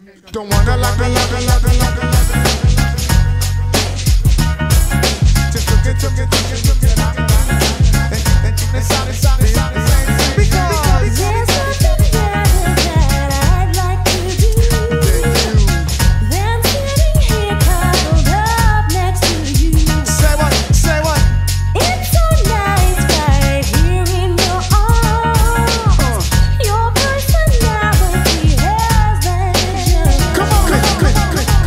Don't wanna love me. Just look at you, and you decide because there's nothing better that I'd like to do than sitting here cuddled up next to you. Say what? It's so nice right here in your arms. Your personality has that. Come on, click.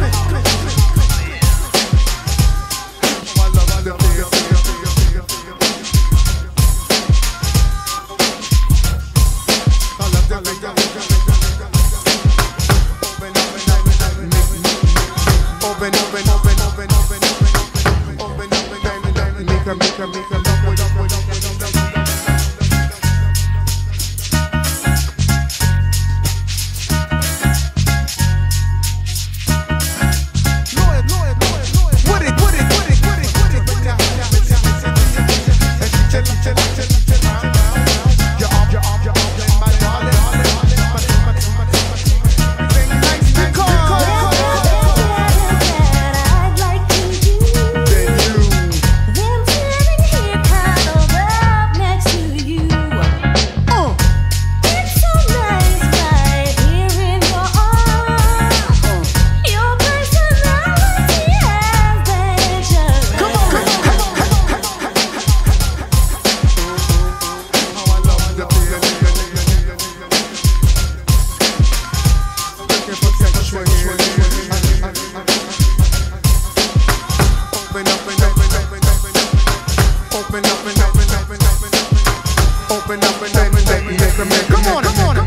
Open up and come on.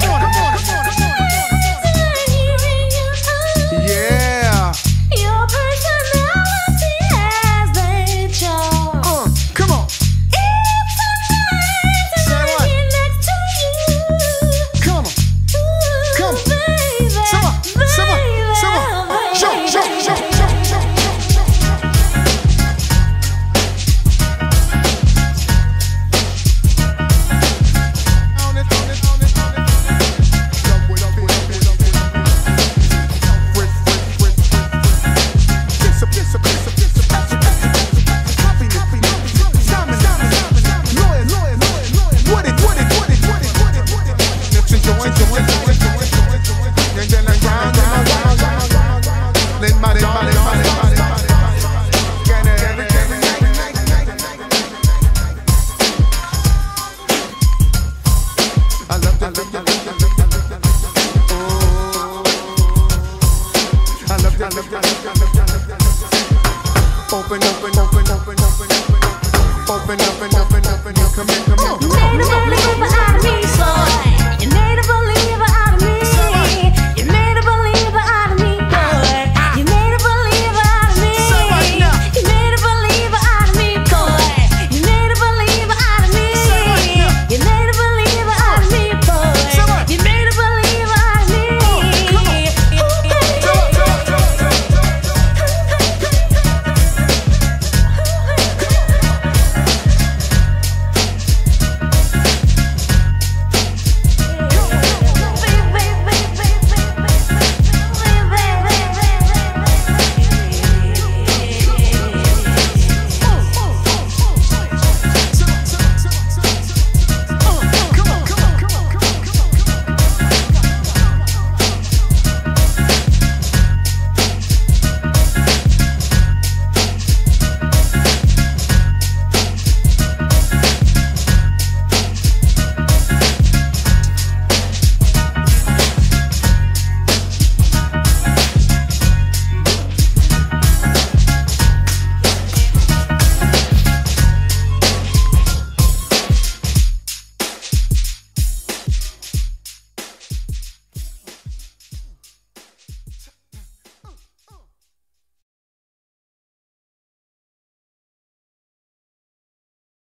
Yeah. Your personality has that charm. Come on. It's so nice Say what? here next to you. Come on. Come on. Baby, Someone. Show. Open up, you come in.